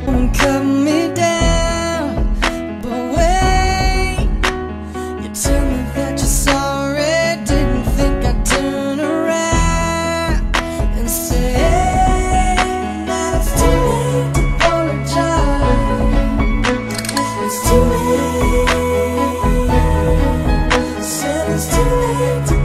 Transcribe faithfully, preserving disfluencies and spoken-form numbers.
Cut me down, but wait, you tell me that you're sorry. Didn't think I'd turn around and say, hey, now it's too late to apologize. It's too late. Said it's too late to